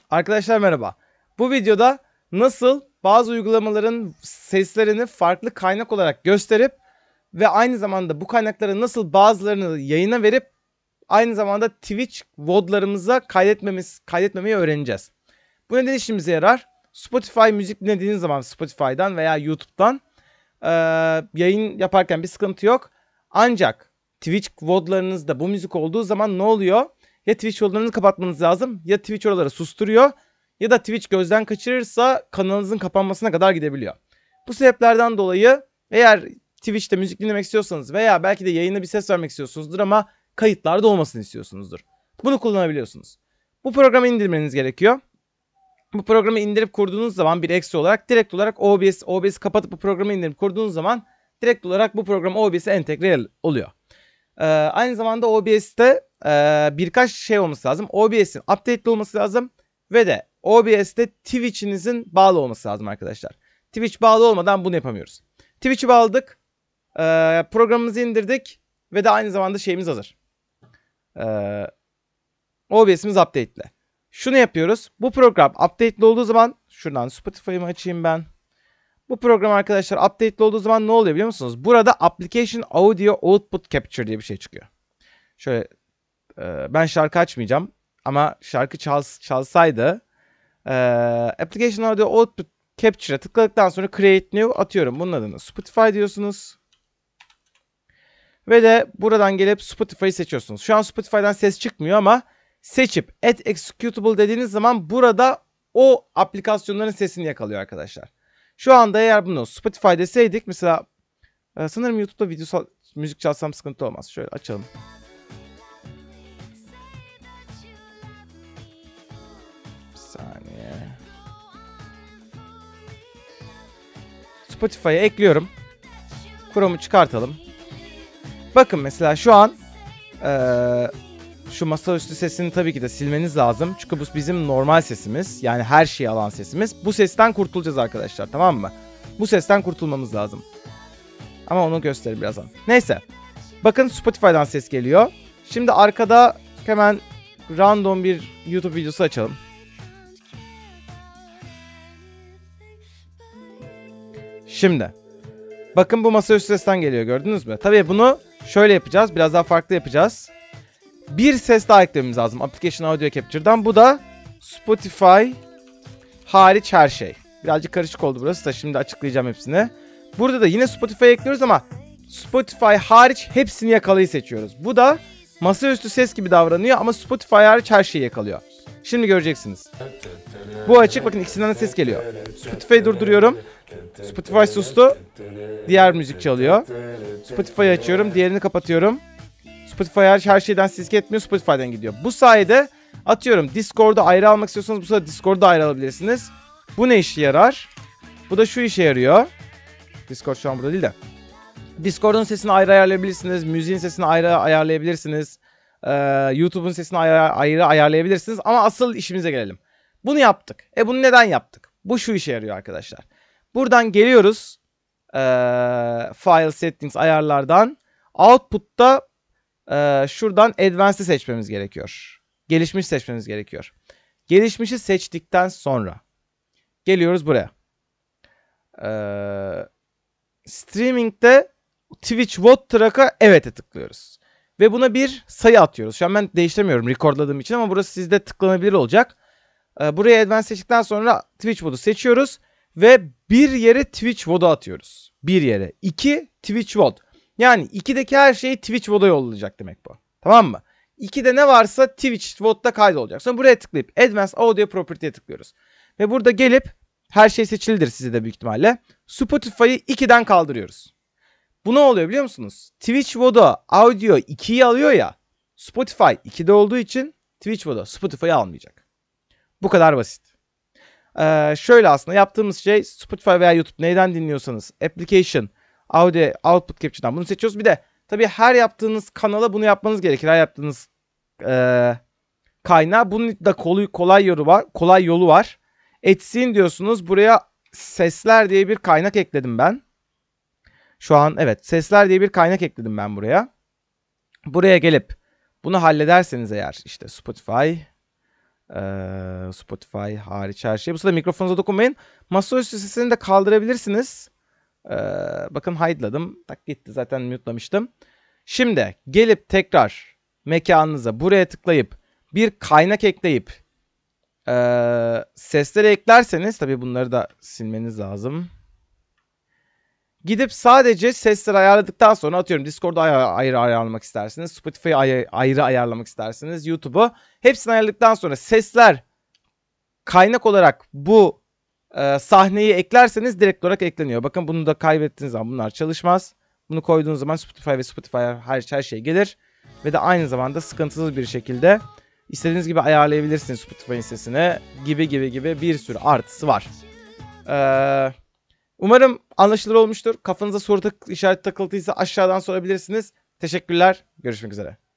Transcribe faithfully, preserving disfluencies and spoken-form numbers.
Arkadaşlar merhaba. Bu videoda nasıl bazı uygulamaların seslerini farklı kaynak olarak gösterip ve aynı zamanda bu kaynakları nasıl bazılarını yayına verip aynı zamanda Twitch V O D'larımıza kaydetmemiz, kaydetmemeyi öğreneceğiz. Bu neden işimize yarar? Spotify müzik dinlediğiniz zaman Spotify'dan veya YouTube'dan e, yayın yaparken bir sıkıntı yok. Ancak Twitch V O D'larınızda bu müzik olduğu zaman ne oluyor? Ya Twitch yollarını kapatmanız lazım ya Twitch oraları susturuyor ya da Twitch gözden kaçırırsa kanalınızın kapanmasına kadar gidebiliyor. Bu sebeplerden dolayı eğer Twitch'te müzik dinlemek istiyorsanız veya belki de yayına bir ses vermek istiyorsunuzdur ama kayıtlarda olmasını istiyorsunuzdur. Bunu kullanabiliyorsunuz. Bu programı indirmeniz gerekiyor. Bu programı indirip kurduğunuz zaman bir ekstra olarak direkt olarak O B S, O B S'i kapatıp bu programı indirip kurduğunuz zaman direkt olarak bu program O B S'e entegre oluyor. Ee, aynı zamanda O B S'te e, birkaç şey olması lazım. O B S'in update'li olması lazım ve de O B S'te Twitch'inizin bağlı olması lazım arkadaşlar. Twitch bağlı olmadan bunu yapamıyoruz. Twitch'i bağladık. E, programımızı indirdik ve de aynı zamanda şeyimiz hazır. E, O B S'imiz update'li. Şunu yapıyoruz. Bu program update'li olduğu zaman şuradan Spotify'ımı açayım ben. Bu program arkadaşlar update'li olduğu zaman ne oluyor biliyor musunuz? Burada Application Audio Output Capture diye bir şey çıkıyor. Şöyle e, ben şarkı açmayacağım ama şarkı çals, çalsaydı e, Application Audio Output Capture'a tıkladıktan sonra Create New atıyorum. Bunun adını Spotify diyorsunuz. Ve de buradan gelip Spotify'ı seçiyorsunuz. Şu an Spotify'dan ses çıkmıyor ama seçip Add Executable dediğiniz zaman burada o aplikasyonların sesini yakalıyor arkadaşlar. Şu anda eğer bunu Spotify deseydik mesela e, sanırım YouTube'da video müzik çalsam sıkıntı olmaz. Şöyle açalım. Bir saniye. Spotify'a ekliyorum. Chrome'u çıkartalım. Bakın mesela şu an ee, şu masaüstü sesini tabii ki de silmeniz lazım. Çünkü bu bizim normal sesimiz. Yani her şeyi alan sesimiz. Bu sesten kurtulacağız arkadaşlar, tamam mı? Bu sesten kurtulmamız lazım. Ama onu göstereyim birazdan. Neyse. Bakın Spotify'dan ses geliyor. Şimdi arkada hemen random bir YouTube videosu açalım. Şimdi. Bakın bu masaüstü sesten geliyor, gördünüz mü? Tabii bunu şöyle yapacağız. Biraz daha farklı yapacağız. Bir ses daha eklememiz lazım Application Audio Capture'dan. Bu da Spotify hariç her şey. Birazcık karışık oldu burası da şimdi açıklayacağım hepsini. Burada da yine Spotify ekliyoruz ama Spotify hariç hepsini yakalayı seçiyoruz. Bu da masaüstü ses gibi davranıyor ama Spotify hariç her şeyi yakalıyor. Şimdi göreceksiniz. Bu açık, bakın ikisinden de ses geliyor. Spotify'ı durduruyorum. Spotify sustu. Diğer müzik çalıyor. Spotify'ı açıyorum. Diğerini kapatıyorum. Spotify her şeyden ses etmiyor. Spotify'dan gidiyor. Bu sayede atıyorum Discord'u ayrı almak istiyorsanız bu sefer Discord'u ayrı alabilirsiniz. Bu ne işe yarar? Bu da şu işe yarıyor. Discord şu an burada değil de. Discord'un sesini ayrı ayarlayabilirsiniz. Müziğin sesini ayrı ayarlayabilirsiniz. Ee, YouTube'un sesini ayrı, ayrı ayarlayabilirsiniz. Ama asıl işimize gelelim. Bunu yaptık. E bunu neden yaptık? Bu şu işe yarıyor arkadaşlar. Buradan geliyoruz. Ee, File Settings ayarlardan. Output'ta e, şuradan Advanced'ı seçmemiz gerekiyor. Gelişmiş seçmemiz gerekiyor. Gelişmişi seçtikten sonra geliyoruz buraya. Ee, streaming'de Twitch V O D Track'a evet'e tıklıyoruz. Ve buna bir sayı atıyoruz. Şu an ben değiştiremiyorum recordladığım için ama burası sizde tıklanabilir olacak. Ee, buraya Advanced seçtikten sonra Twitch V O D'u seçiyoruz. Ve bir yere Twitch V O D'u atıyoruz. Bir yere. İki Twitch V O D. Yani ikideki her şeyi Twitch V O D'ya yollayacak demek bu. Tamam mı? ikide ne varsa Twitch V O D'da kaydolacak. Sonra buraya tıklayıp Advanced Audio Property'ye tıklıyoruz. Ve burada gelip her şey seçilidir size de büyük ihtimalle. Spotify'ı ikiden kaldırıyoruz. Bu ne oluyor biliyor musunuz? Twitch V O D'u audio ikiyi alıyor ya. Spotify ikide olduğu için Twitch V O D'u Spotify'ı almayacak. Bu kadar basit. Ee, şöyle aslında yaptığımız şey Spotify veya YouTube neyden dinliyorsanız Application Audio Output Capture'dan bunu seçiyoruz. Bir de tabii her yaptığınız kanala bunu yapmanız gerekir. Her yaptığınız e, kaynağı. Bunun da kolay, kolay yolu var. Kolay yolu var. Etsin diyorsunuz. Buraya sesler diye bir kaynak ekledim ben. Şu an evet sesler diye bir kaynak ekledim ben buraya. Buraya gelip bunu hallederseniz eğer işte Spotify Ee, Spotify hariç her şey. Bu sırada mikrofonunuza dokunmayın. Masaüstü sesini de kaldırabilirsiniz. Ee, bakın hide'ladım. Tak gitti, zaten mute'lamıştım. Şimdi gelip tekrar mekanınıza buraya tıklayıp bir kaynak ekleyip ee, sesleri eklerseniz, tabii bunları da silmeniz lazım. Gidip sadece sesleri ayarladıktan sonra, atıyorum Discord'u ayrı, ayrı ayarlamak istersiniz. Spotify'ı ayrı, ayrı ayarlamak istersiniz. YouTube'u. Hepsini ayarladıktan sonra sesler kaynak olarak bu e, sahneyi eklerseniz direkt olarak ekleniyor. Bakın bunu da kaybettiğiniz zaman bunlar çalışmaz. Bunu koyduğunuz zaman Spotify ve Spotify her, her şey gelir. Ve de aynı zamanda sıkıntısız bir şekilde istediğiniz gibi ayarlayabilirsiniz Spotify'ın sesini. Gibi gibi gibi bir sürü artısı var. Eee... Umarım anlaşılır olmuştur. Kafanıza soru işareti takıldıysa aşağıdan sorabilirsiniz. Teşekkürler. Görüşmek üzere.